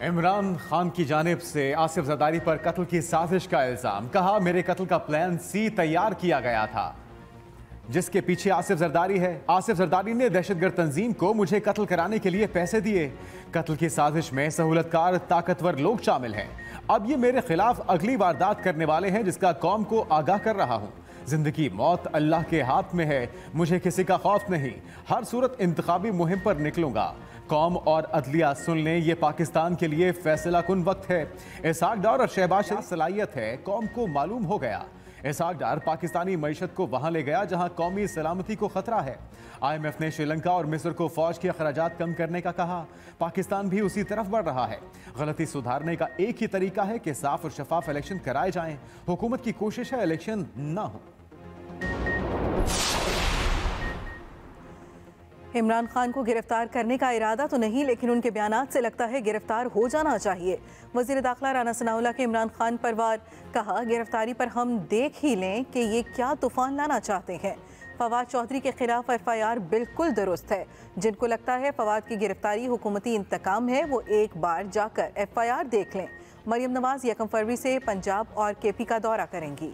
इमरान खान की जानिब से आसिफ जरदारी पर कत्ल की साजिश का इल्जाम। कहा, मेरे कत्ल का प्लान सी तैयार किया गया था, जिसके पीछे आसिफ जरदारी है। आसिफ जरदारी ने दहशतगर्द तंजीम को मुझे कत्ल कराने के लिए पैसे दिए। कत्ल की साजिश में सहूलतकार ताकतवर लोग शामिल हैं। अब ये मेरे खिलाफ अगली वारदात करने वाले हैं, जिसका कौम को आगाह कर रहा हूँ। जिंदगी मौत अल्लाह के हाथ में है, मुझे किसी का खौफ नहीं। हर सूरत इंतखाबी मुहिम पर निकलूंगा। कौम और अदलिया सुन लें, ये पाकिस्तान के लिए फैसला कुन वक्त है। इसहाक डार और शहबाज शरीफ सलाहियत है, कौम को मालूम हो गया। इसहाक डार पाकिस्तानी मईशत को वहां ले गया जहां कौमी सलामती को खतरा है। IMF ने श्रीलंका और मिस्र को फौज के अखराजात कम करने का कहा। पाकिस्तान भी उसी तरफ बढ़ रहा है। गलती सुधारने का एक ही तरीका है कि साफ और शफाफ इलेक्शन कराए जाएं। हुकूमत की कोशिश है इलेक्शन ना हो। इमरान खान को गिरफ्तार करने का इरादा तो नहीं, लेकिन उनके बयानात से लगता है गिरफ्तार हो जाना चाहिए। वज़ीर दाखिला राना सनाउल्लाह के इमरान खान पर वार। कहा, गिरफ्तारी पर हम देख ही लें कि ये क्या तूफान लाना चाहते हैं। फवाद चौधरी के खिलाफ FIR बिल्कुल दुरुस्त है। जिनको लगता है फवाद की गिरफ्तारी हुकूमती इंतकाम है, वो एक बार जाकर FIR देख लें। मरियम नवाज 1 फरवरी से पंजाब और KP का दौरा करेंगी।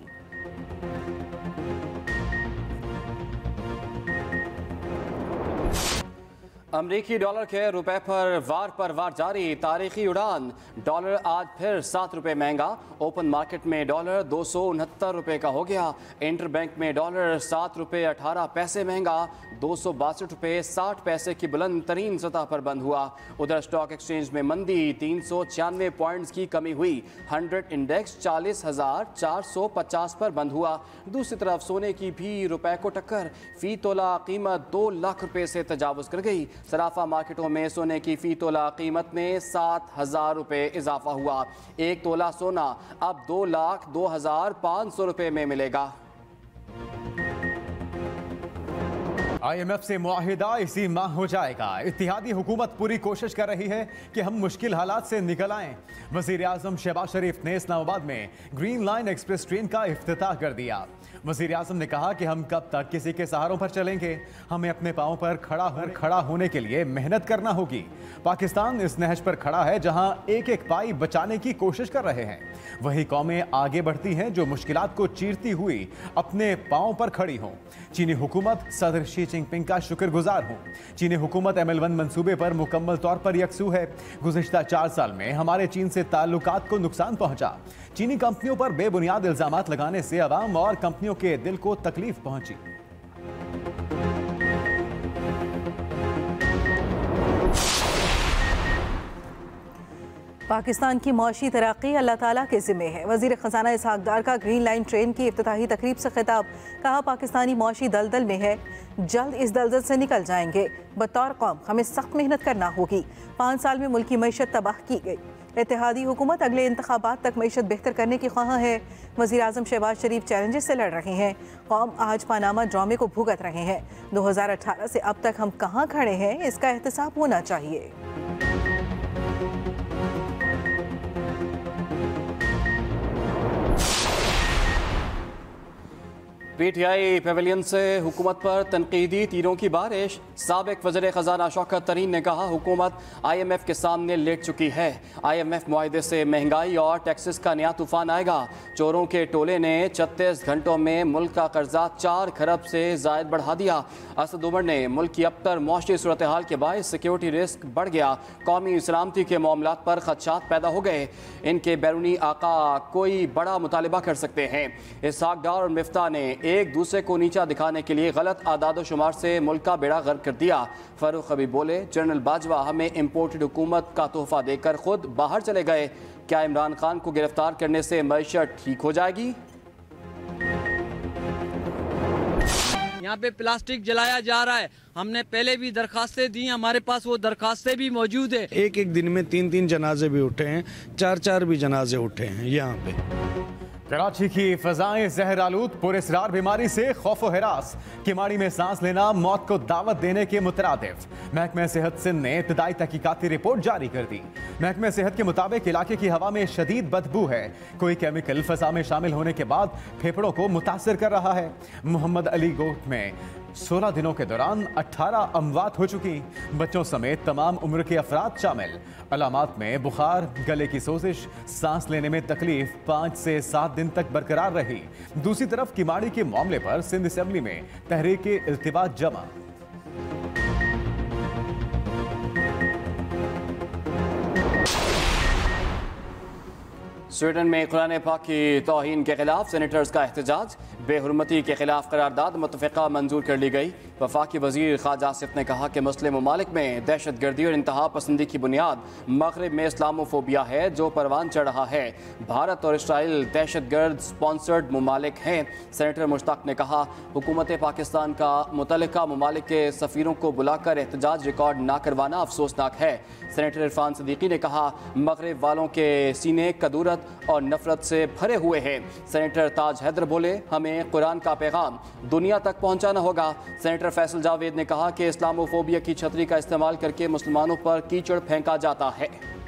अमरीकी डॉलर के रुपए पर वार जारी। तारीखी उड़ान। डॉलर आज फिर 7 रुपये महंगा। ओपन मार्केट में डॉलर 269 रुपये का हो गया। इंटर बैंक में डॉलर 7 रुपये 18 पैसे महंगा 262 रुपये 60 पैसे की बुलंद तरीन सतह पर बंद हुआ। उधर स्टॉक एक्सचेंज में मंदी। 396 पॉइंट्स की कमी हुई। 100 इंडेक्स 40,450 पर बंद हुआ। दूसरी तरफ सोने की भी रुपए को टक्कर। फी तोला कीमत 2 लाख रुपये से तजावुज कर गई। सराफा मार्केटों में सोने की फी तोला कीमत में 7,000 रुपये इजाफा हुआ। 1 तोला सोना अब 2,02,500 रुपये में मिलेगा। IMF से मुआहिदा इसी माह हो जाएगा। इत्तेहादी हुकूमत पूरी कोशिश कर रही है कि हम मुश्किल हालात से निकल आएं। वज़ीर आज़म शहबाज शरीफ ने इस्लामाबाद में ग्रीन लाइन एक्सप्रेस ट्रेन का इफ्तिताह कर दिया। वज़ीर आज़म ने कहा कि हम कब तक किसी के सहारों पर चलेंगे, हमें अपने पाँव पर खड़ा होने के लिए मेहनत करना होगी। पाकिस्तान इस नहज पर खड़ा है जहां एक एक पाई बचाने की कोशिश कर रहे हैं। वही कौमें आगे बढ़ती हैं जो मुश्किलात को चीरती हुई अपने पाँव पर खड़ी हों। चीनी हुकूमत सदर शी जिनपिंग का शुक्रगुजार हूँ। चीनी हुकूमत ML1 मंसूबे पर मुकम्मल तौर पर यकसू है। गुज़िश्ता 4 साल में हमारे चीन से ताल्लुकात को नुकसान पहुंचा। चीनी कंपनियों पर बेबुनियाद इल्जामात लगाने से अवाम और कंपनियों के दिल को तकलीफ पहुंची। पाकिस्तान की मौशी तरक्की अल्लाह ताला के ज़िम्मे है। वज़ीर ख़जाना इसहाक डार का ग्रीन लाइन ट्रेन की इफ्तिताही तकरीब से खिताब। कहा, पाकिस्तानी मौशी दलदल में है, जल्द इस दलदल से निकल जाएंगे। बतौर कौम हमें सख्त मेहनत करना होगी। 5 साल में मुल्क की मईशत तबाह की गई। इत्तेहादी हुकूमत अगले इंतखाबात तक मईशत बेहतर करने की ख्वाह है। वज़ीर आज़म शहबाज शरीफ चैलेंजेस से लड़ रहे हैं। कौम आज पानामा ड्रामे को भुगत रहे हैं। 2018 से अब तक हम कहाँ खड़े हैं, इसका एहतसाब होना चाहिए। PTI पेविलियन से हुकूमत पर तनकीदी तीरों की बारिश। साबिक वज़ीर ख़जाना शौकत तरीन ने कहा, हुकूमत IMF के सामने लेट चुकी है। IMF मुआहदे से महंगाई और टैक्सेस का नया तूफान आएगा। चोरों के टोले ने 36 घंटों में मुल्क का कर्जा 4 खरब से ज़ायद बढ़ा दिया। असद उमर ने मुल्क की अबतर मौशी सूरत हाल के बायस सिक्योरिटी रिस्क बढ़ गया। कौमी सलामती के मामलात पर खदशात पैदा हो गए। इनके बैरूनी आका कोई बड़ा मुतालिबा कर सकते हैं। इसहाक डार और मिफ्ता ने एक दूसरे को नीचा दिखाने के लिए गलत आदाद शुमार से मुल्क का बेड़ा गर्क कर दिया। फारूक हबीब बोले, जनरल बाजवा हमें इम्पोर्टेड हुकूमत का तोहफा देकर खुद बाहर चले गए। क्या इमरान खान को गिरफ्तार करने से मईशत ठीक हो जाएगी? यहाँ पे प्लास्टिक जलाया जा रहा है। हमने पहले भी दरखास्तें दी, हमारे पास वो दरखास्तें भी मौजूद है। एक दिन में 3 जनाजे भी उठे हैं, 4 भी जनाजे उठे हैं यहाँ पे। कराची की फजाएं जहर आलूद, पुरअसरार बीमारी से खौफ व हिरास। किमाड़ी में सांस लेना मौत को दावत देने के मुतरादिफ। महकमा सेहत सिंध ने इब्तदाई तहकीकाती रिपोर्ट जारी कर दी। महकमा सेहत के मुताबिक इलाके की हवा में शदीद बदबू है। कोई केमिकल फजा में शामिल होने के बाद फेफड़ों को मुतासर कर रहा है। मोहम्मद अली गोट में 16 दिनों के दौरान 18 अमवात हो चुकी। बच्चों समेत तमाम उम्र के अफराद शामिल। अलामात में बुखार, गले की सोजिश, सांस लेने में तकलीफ 5 से 7 दिन तक बरकरार रही। दूसरी तरफ किमाड़ी के मामले पर सिंध असेंबली में तहरीक-ए-इल्तिवात जमा। स्वीडन में कुरान पाक की तौहीन के खिलाफ सेनेटर्स का एहतजाज। बेहुरमती के खिलाफ करारदाद मुतफ़िक़ा मंजूर कर ली गई। वफाकी वज़ीर ख्वाजा आसिफ ने कहा कि मुस्लिम ममालिक में दहशत गर्दी और इंतहा पसंदी की बुनियाद मगरिब में इस्लामोफोबिया है जो परवान चढ़ रहा है। भारत और इसराइल दहशत गर्द स्पॉन्सर्ड ममालिक हैं। सेनेटर मुश्ताक ने कहा हुकूमत पाकिस्तान का मुतल्लिका ममालिक के सफ़ीरों को बुलाकर एहतजाज रिकॉर्ड ना करवाना अफसोसनाक है। सेनेटर इरफान सदीकी ने कहा मगरिब वालों के सीने कदूरत और नफरत से भरे हुए हैं। सेनेटर ताज हैदर बोले हमें कुरान का पैगाम दुनिया तक पहुंचाना होगा। सेनेटर फैसल जावेद ने कहा कि इस्लामोफोबिया की छतरी का इस्तेमाल करके मुसलमानों पर कीचड़ फेंका जाता है।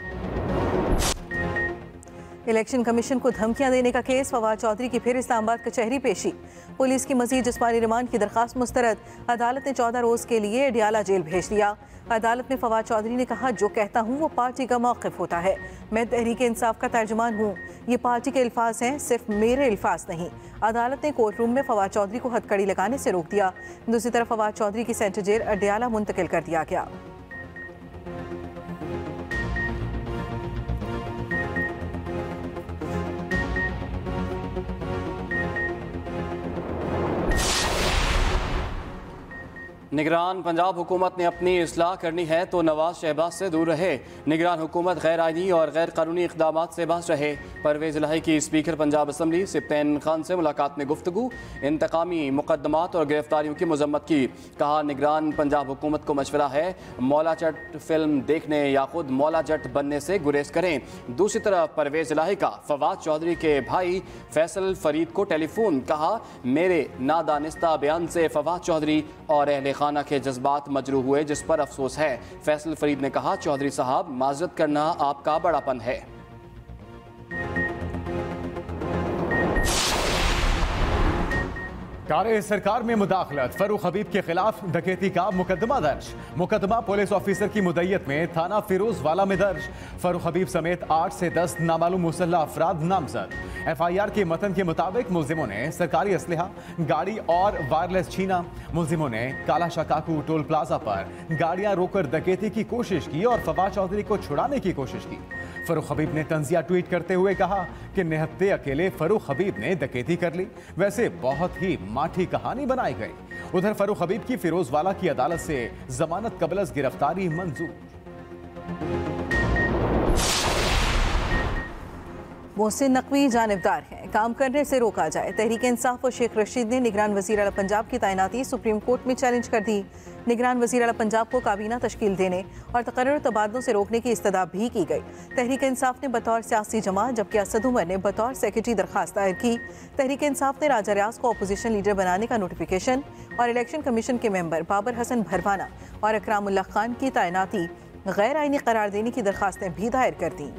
इलेक्शन कमीशन को धमकियां देने का केस, फवाद चौधरी की फिर इस्लामाबाद कचहरी पेशी। पुलिस की मजीद जिस्मानी रिमांड की दरखास्त मुस्तरद। अदालत ने 14 रोज के लिए अडियाला जेल भेज दिया। अदालत में फवाद चौधरी ने कहा जो कहता हूँ वो पार्टी का मौक़िफ़ होता है। मैं तहरीक इंसाफ का तर्जुमान हूँ। ये पार्टी के अल्फाज हैं, सिर्फ मेरे अल्फाज नहीं। अदालत ने कोर्ट रूम में फवाद चौधरी को हथकड़ी लगाने से रोक दिया। दूसरी तरफ फवाद चौधरी की सेंट्रल जेल अडियाला मुंतकिल कर दिया गया। निगरान पंजाब हुकूमत ने अपनी इस्लाह करनी है तो नवाज शहबाज से दूर रहे। निगरान हुकूमत गैर आइनी और गैर कानूनी इक़दामात से बाज रहे। परवेज़ इलाही की स्पीकर पंजाब असम्बली सिप्तैन खान से मुलाकात में गुफ्तगू। इंतकामी मुकदमात और गिरफ्तारियों की मजम्मत की। कहा निगरान पंजाब हुकूमत को मशवरा है मौला जट फिल्म देखने या खुद मौला जट बनने से गुरेज करें। दूसरी तरफ परवेज़ इलाही का फवाद चौधरी के भाई फैसल फरीद को टेलीफोन। कहा मेरे नादानिस्ता बयान से फवाद चौधरी और अहले खाना के जज्बात मजरूह हुए जिस पर अफसोस है। फैसल फरीद ने कहा चौधरी साहब माजरत करना आपका बड़ापन है। कारे सरकार में मुदाखलत, फरूख हबीब के खिलाफ डकैती का मुकदमा दर्ज। मुकदमा पुलिस ऑफिसर की मुद्दईयत में थाना फिरोजवाला में दर्ज। फरूख हबीब समेत 8 से 10 नामालूम मुसल्लह अफराद नामजद। FIR के मतन के मुताबिक मुलजिमों ने सरकारी असलहा, गाड़ी और वायरलेस छीना। मुलजिमों ने काला शकाकू टोल प्लाजा पर गाड़ियां रोककर डकैती की कोशिश की और फवाद चौधरी को छुड़ाने की कोशिश की। फरूख हबीब ने तंजिया ट्वीट करते हुए कहा कि निहत्ते अकेले फरूख हबीब ने डकैती कर ली। वैसे बहुत ही माठी कहानी बनाई गई। उधर फरूख हबीब की फिरोजवाला की अदालत से जमानत कबल गिरफ्तारी मंजूर। मोहसिन नकवी जानिबदार हैं, काम करने से रोका जाए। तहरीक इंसाफ और शेख रशीद ने निगरान वज़ीर आला पंजाब की तैनाती सुप्रीम कोर्ट में चैलेंज कर दी। निगरान वज़ीर आला पंजाब को काबीना तश्कील देने और तकर्रुर तबादलों से रोकने की इस्तदा भी की गई। तहरीक इंसाफ ने बतौर सियासी जमात जबकि असद उमर ने बतौर सेक्रेटरी दरखास्त दायर की। तहरीक इंसाफ ने राजा रियाज को अपोजिशन लीडर बनाने का नोटिफिकेशन और इलेक्शन कमीशन के मेंबर बाबर हसन भरवाना और अकरामुल्लाह खान की तैनाती गैर आइनी करार देने की दरखास्तें भी दायर कर दी।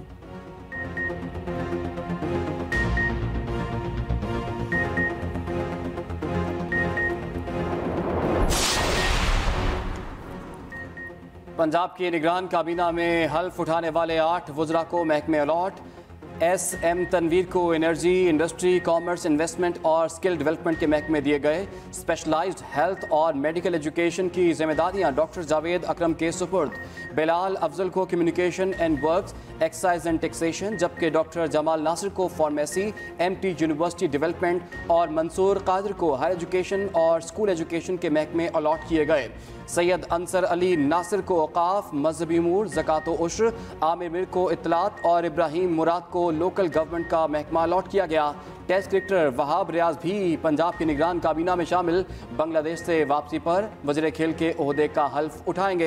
पंजाब की निगरान काबीना में हल्फ उठाने वाले 8 वज़रा को महकमे अलॉट। SM तनवीर को एनर्जी, इंडस्ट्री, कॉमर्स, इन्वेस्टमेंट और स्किल डेवलपमेंट के महकमे दिए गए। स्पेशलाइज्ड हेल्थ और मेडिकल एजुकेशन की जिम्मेदारियां डॉक्टर जावेद अकरम के सुपुर्द। बिलाल अफजल को communication and works, excise and taxation, जबकि डॉक्टर जमाल नासिर को फार्मेसी, MT यूनिवर्सिटी डेवलपमेंट और मंसूर कादिर को हायर एजुकेशन और स्कूल एजुकेशन के महकमे अलॉट किए गए। सैयद अंसर अली नासिर को औकाफ, मजहबी उमूर, ज़कात व उश्र, आमिर मिर को इत्तलात और इब्राहिम मुराद को लोकल गवर्नमेंट का महकमा अलॉट किया गया। टेस्ट क्रिकेटर वहाब रियाज भी पंजाब की निगरान काबीना में शामिल। बांग्लादेश से वापसी पर वज़ीर खेल के ओहदे का हल्फ उठाएंगे।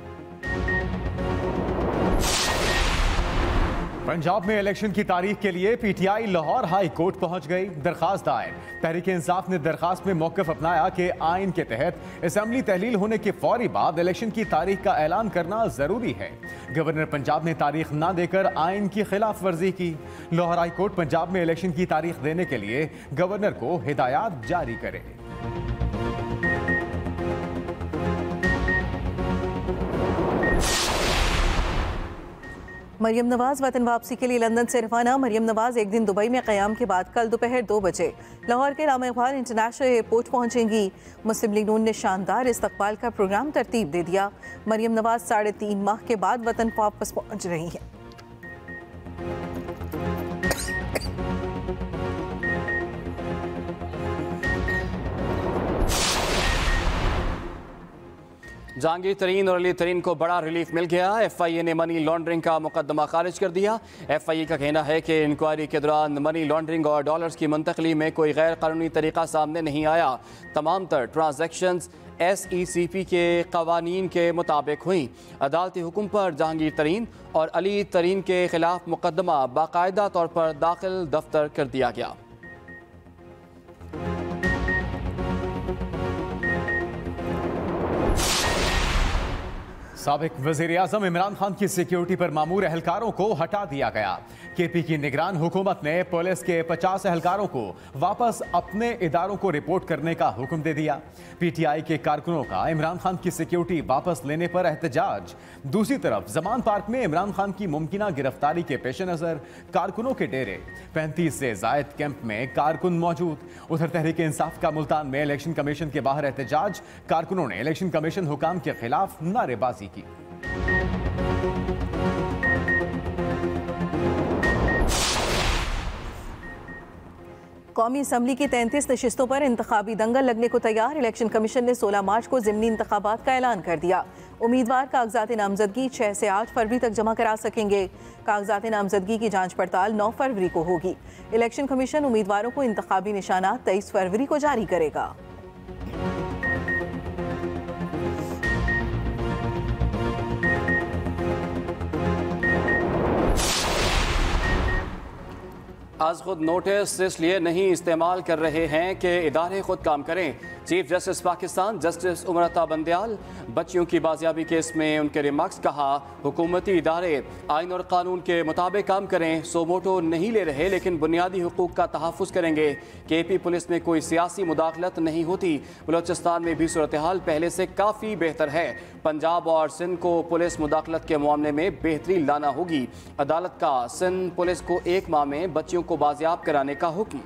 पंजाब में इलेक्शन की तारीख के लिए PTI लाहौर हाई कोर्ट पहुंच गई। दरखास्त दायर। तहरीक इंसाफ ने दरखास्त में मौक़िफ़ अपनाया कि आइन के तहत असेंबली तहलील होने के फौरी बाद इलेक्शन की तारीख का ऐलान करना जरूरी है। गवर्नर पंजाब ने तारीख ना देकर आइन की खिलाफ वर्जी की। लाहौर हाई कोर्ट पंजाब में इलेक्शन की तारीख देने के लिए गवर्नर को हिदायत जारी करे। मरियम नवाज वतन वापसी के लिए लंदन से रवाना। मरियम नवाज एक दिन दुबई में क़याम के बाद कल दोपहर 2 बजे लाहौर के राम इकबाल इंटरनेशनल एयरपोर्ट पहुंचेंगी। मुस्लिम लीग नून ने शानदार इस्तकबाल का प्रोग्राम तरतीब दे दिया। मरियम नवाज 3.5 माह के बाद वतन वापस पहुंच रही हैं। जहांगीर तरीन और अली तरीन को बड़ा रिलीफ मिल गया। FIA ने मनी लॉन्ड्रिंग का मुकदमा खारिज कर दिया। FIA का कहना है कि इंक्वायरी के दौरान मनी लॉन्ड्रिंग और डॉलर्स की मुंतकली में कोई गैर कानूनी तरीका सामने नहीं आया। तमाम तर ट्रांजैक्शंस SECP के कवानीन के मुताबिक हुई। अदालती हुक्म पर जहांगीर तरीन और अली तरीन के खिलाफ मुकदमा बाकायदा तौर पर दाखिल दफ्तर कर दिया गया। साबिक वज़ीर आज़म इमरान खान की सिक्योरिटी पर मामूर अहलकारों को हटा दिया गया। KP की निगरान हुकूमत ने पुलिस के 50 अहलकारों को वापस अपने इदारों को रिपोर्ट करने का हुक्म दे दिया। PTI के कारकुनों का इमरान खान की सिक्योरिटी वापस लेने पर एहतजाज। दूसरी तरफ जमान पार्क में इमरान खान की मुमकिना गिरफ्तारी के पेश नज़र कारकुनों के डेरे। 35 से जायद कैंप में कारकुन मौजूद। उधर तहरीक इंसाफ का मुल्तान में इलेक्शन कमीशन के बाहर एहतजाज। कारकुनों ने इलेक्शन कमीशन हुकाम के खिलाफ नारेबाजी की। कौमी असम्बली की 33 नशिस्तों पर इंतखाबी दंगल लगने को तैयार। इलेक्शन कमीशन ने 16 मार्च को ज़िमनी इंतखाबात का ऐलान कर दिया। उम्मीदवार कागजात नामजदगी 6 से 8 फरवरी तक जमा करा सकेंगे। कागजात नामजदगी की जांच पड़ताल 9 फरवरी को होगी। इलेक्शन कमीशन उम्मीदवारों को इंतखाबी निशानात 23 फरवरी को जारी करेगा। आज खुद नोटिस इसलिए नहीं इस्तेमाल कर रहे हैं कि इदारे खुद काम करें। Chief justice Pakistan justice Umar Ata Bandial बच्चियों की बाजियाबी केस में उनके रिमार्क्स कहा, हुकूमती इदारे आइन और कानून के मुताबिक काम करें। सोमोटो नहीं ले रहे लेकिन बुनियादी हुकूक का तहफ़्फ़ुज़ करेंगे। KP पुलिस में कोई सियासी मुदाखलत नहीं होती। बलोचिस्तान में भी सूरत हाल पहले से काफ़ी बेहतर है। पंजाब और सिंध को पुलिस मुदाखलत के मामले में बेहतरी लाना होगी। अदालत का सिंध पुलिस को 1 माह में बच्चियों को बाजियाब कराने का हुक्म।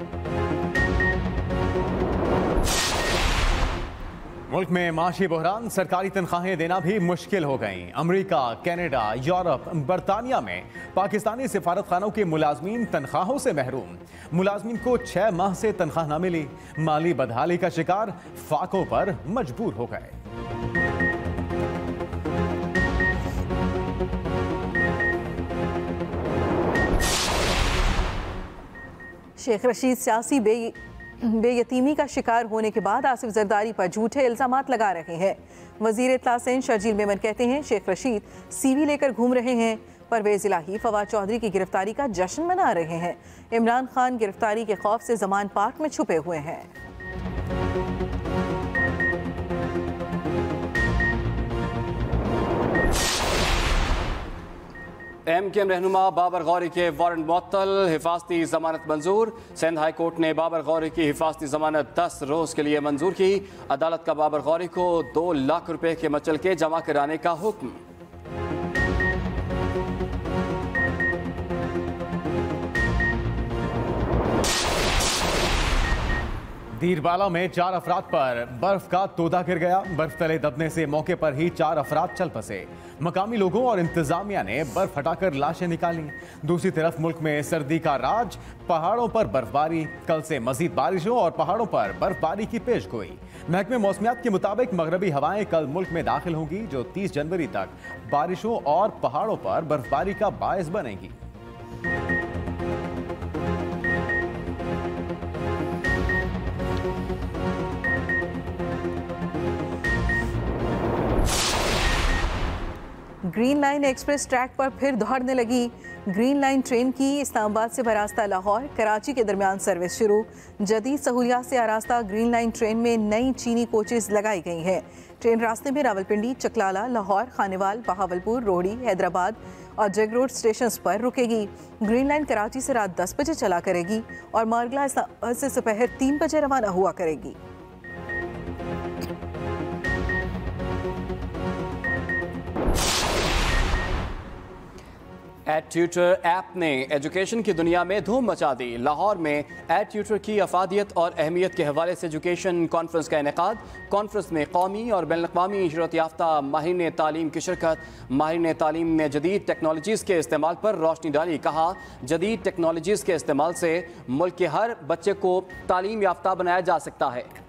मुल्क में माशी बहरान, सरकारी तनख्वाहें देना भी मुश्किल हो गईं। अमेरिका, कनाडा, यूरोप, बरतानिया में पाकिस्तानी सिफारत खानों के मुलाजमीन तनख्वाहों से महरूम। मुलाजमीन को 6 माह से तनख्वाह न मिली। माली बदहाली का शिकार फाकों पर मजबूर हो गए। शेख रशीद सियासी बेयतीमी का शिकार होने के बाद आसिफ जरदारी पर झूठे इल्जामात लगा रहे हैं। वजीर इत्तला सेन शर्जील मेमन कहते हैं शेख रशीद CV लेकर घूम रहे हैं। परवेज इलाही फवाद चौधरी की गिरफ्तारी का जश्न मना रहे हैं। इमरान खान गिरफ्तारी के खौफ से जमान पार्क में छुपे हुए हैं। MKM रहनुमा बाबर गौरी के वारंट मुअत्तल, हिफाजती जमानत मंजूर। सिंध हाई कोर्ट ने बाबर गौरी की हिफाजती जमानत 10 रोज के लिए मंजूर की। अदालत का बाबर गौरी को 2 लाख रुपए के मचलके जमा कराने का हुक्म। दीरबाला में 4 अफराद पर बर्फ का तोदा गिर गया। बर्फ तले दबने से मौके पर ही 4 अफराद चल बसे। मकामी लोगों और इंतजामिया ने बर्फ हटाकर लाशें निकाली। दूसरी तरफ मुल्क में सर्दी का राज, पहाड़ों पर बर्फबारी। कल से मजीद बारिशों और पहाड़ों पर बर्फबारी की पेशगोई। महकमे मौसमियात के मुताबिक मगरबी हवाएं कल मुल्क में दाखिल होंगी जो 30 जनवरी तक बारिशों और पहाड़ों पर बर्फबारी का बायस बनेगी। ग्रीन लाइन एक्सप्रेस ट्रैक पर फिर दौड़ने लगी। ग्रीन लाइन ट्रेन की इस्लामाबाद से बरास्ता लाहौर कराची के दरमियान सर्विस शुरू। जदीद सहूलियात से आरास्ता ग्रीन लाइन ट्रेन में नई चीनी कोचेस लगाई गई हैं। ट्रेन रास्ते में रावलपिंडी, चकलाला, लाहौर, खानेवाल, बहावलपुर, रोहड़ी, हैदराबाद और जग रोड स्टेशन पर रुकेगी। ग्रीन लाइन कराची से रात 10 बजे चला करेगी और मारगला इस्लामाबाद से दोपहर 3 बजे रवाना हुआ करेगी। एड ट्यूटर ऐप ने एजुकेशन की दुनिया में धूम मचा दी। लाहौर में एड ट्यूटर की अफादियत और अहमियत के हवाले से एजुकेशन कॉन्फ्रेंस का इनेकाद। कॉन्फ्रेंस में कौमी और बैनुल-अक़वामी शोहरत याफ्ता माहिरीन तालीम की शिरकत। माहिरीन तालीम ने जदीद टेक्नोलॉजीज़ के इस्तेमाल पर रोशनी डाली। कहा, जदीद टेक्नोलॉजीज़ के इस्तेमाल से मुल्क के हर बच्चे को तालीम याफ्ता बनाया जा सकता है।